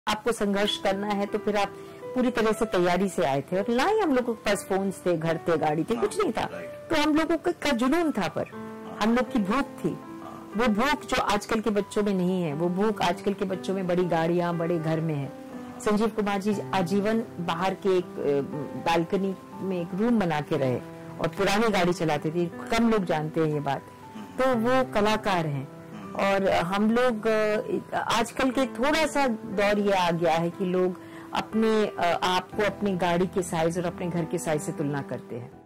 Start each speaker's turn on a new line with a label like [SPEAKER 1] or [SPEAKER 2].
[SPEAKER 1] आपको संघर्ष करना है तो फिर आप पूरी तरह से तैयारी से आए थे, और ना ही हम लोगों के पास फोन थे, घर थे, गाड़ी थी, कुछ नहीं था। तो हम लोगों का जुनून था, पर हम लोग की भूख थी। वो भूख जो आजकल के बच्चों में नहीं है, वो भूख आजकल के बच्चों में बड़ी गाड़ियां, बड़े घर में है। संजीव कुमार जी आजीवन बाहर के एक बालकनी में एक रूम बना के रहे और पुरानी गाड़ी चलाते थे। कम लोग जानते हैं ये बात। तो वो कलाकार हैं। और हम लोग आजकल के थोड़ा सा दौर ये आ गया है कि लोग अपने आप को अपनी गाड़ी के साइज और अपने घर के साइज से तुलना करते हैं।